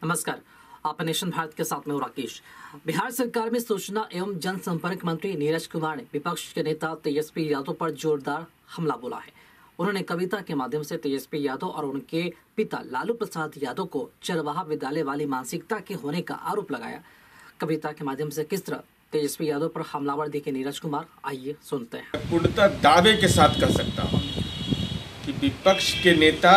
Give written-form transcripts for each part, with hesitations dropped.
नमस्कार, आप नेशन भारत के साथ में हूं राकेश। बिहार सरकार में सूचना एवं जनसंपर्क मंत्री नीरज कुमार ने विपक्ष के नेता तेजस्वी यादव पर जोरदार हमला बोला है। उन्होंने कविता के माध्यम से तेजस्वी यादव और उनके पिता लालू प्रसाद यादव को चरवाहा विद्यालय वाली मानसिकता के होने का आरोप लगाया। कविता के माध्यम से किस तरह तेजस्वी यादव पर हमलावर दिखे नीरज कुमार, आइए सुनते हैं। पूर्णतः दावे के साथ कह सकता हूं कि विपक्ष के नेता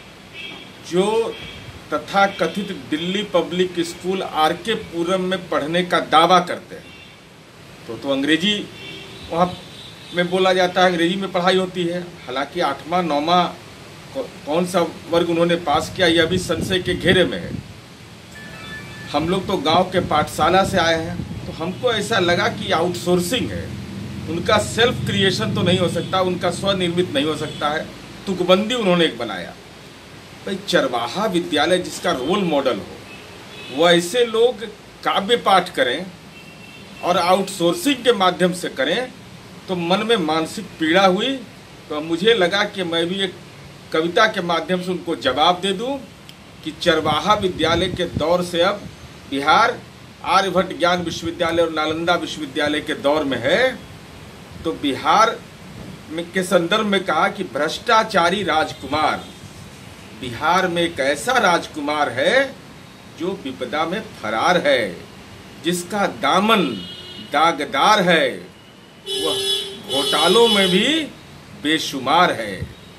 जो तथा कथित दिल्ली पब्लिक स्कूल आरके पुरम में पढ़ने का दावा करते हैं तो अंग्रेजी वहाँ में बोला जाता है, अंग्रेजी में पढ़ाई होती है। हालांकि 8वां 9वां कौन सा वर्ग उन्होंने पास किया यह भी संशय के घेरे में है। हम लोग तो गांव के पाठशाला से आए हैं, तो हमको ऐसा लगा कि आउटसोर्सिंग है, उनका सेल्फ क्रिएशन तो नहीं हो सकता, उनका स्वनिर्मित नहीं हो सकता है। तुकबंदी उन्होंने एक बनाया भाई, चरवाहा विद्यालय जिसका रोल मॉडल हो, वो ऐसे लोग काव्य पाठ करें और आउटसोर्सिंग के माध्यम से करें तो मन में मानसिक पीड़ा हुई। तो मुझे लगा कि मैं भी एक कविता के माध्यम से उनको जवाब दे दूं कि चरवाहा विद्यालय के दौर से अब बिहार आर्यभट्ट ज्ञान विश्वविद्यालय और नालंदा विश्वविद्यालय के दौर में है। तो बिहार में के संदर्भ में कहा कि भ्रष्टाचारी राजकुमार, बिहार में एक ऐसा राजकुमार है जो विपदा में फरार है, जिसका दामन दागदार है, वह घोटालों में भी बेशुमार है,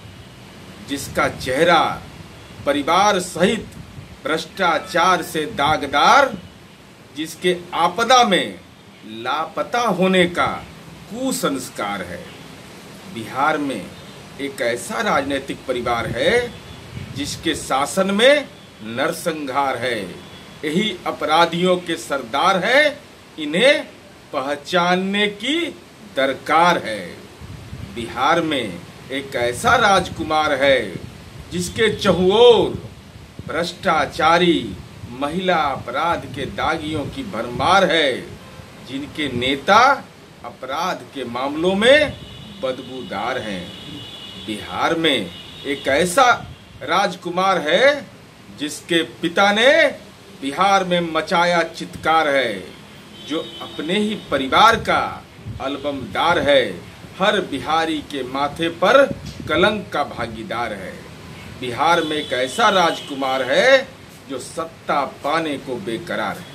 जिसका चेहरा परिवार सहित भ्रष्टाचार से दागदार, जिसके आपदा में लापता होने का कुसंस्कार है। बिहार में एक ऐसा राजनीतिक परिवार है जिसके शासन में नरसंहार है। यही अपराधियों के सरदार हैं, इन्हें पहचानने की दरकार है। बिहार में एक ऐसा राजकुमार है जिसके चहुओर भ्रष्टाचारी महिला अपराध के दागियों की भरमार है, जिनके नेता अपराध के मामलों में बदबूदार हैं। बिहार में एक ऐसा राजकुमार है जिसके पिता ने बिहार में मचाया चित्कार है, जो अपने ही परिवार का अलबमदार है, हर बिहारी के माथे पर कलंक का भागीदार है। बिहार में एक ऐसा राजकुमार है जो सत्ता पाने को बेकरार है।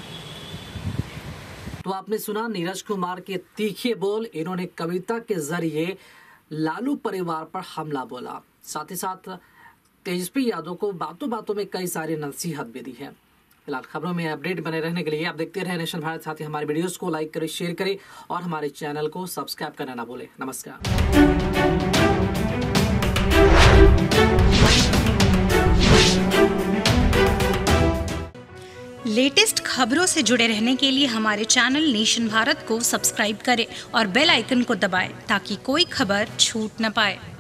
तो आपने सुना नीरज कुमार के तीखे बोल। इन्होंने कविता के जरिए लालू परिवार पर हमला बोला, साथ ही साथ तेजस्वी यादव को बातों बातों में कई सारी नसीहत भी दी है। फिलहाल खबरों में अपडेट बने रहने के लिए आप देखते रहे नेशन भारत। साथ ही हमारे वीडियोस को लाइक करें, शेयर करें और हमारे चैनल को सब्सक्राइब करना ना भूलें। नमस्कार। लेटेस्ट खबरों से जुड़े रहने के लिए हमारे चैनल नेशन भारत को सब्सक्राइब करें और बेल आइकन को दबाएं ताकि कोई खबर छूट न पाए।